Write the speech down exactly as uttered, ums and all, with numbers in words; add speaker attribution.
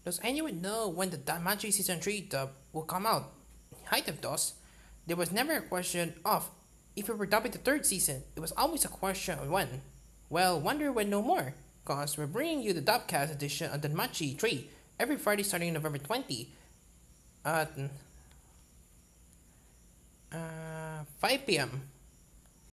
Speaker 1: Does anyone know when the Danmachi Season three dub will come out? Hidive does. There was never a question of if we were dubbing the third season, it was always a question of when. Well, wonder when no more, cause we're bringing you the Dubcast edition of Danmachi three every Friday starting November twentieth at uh, five p m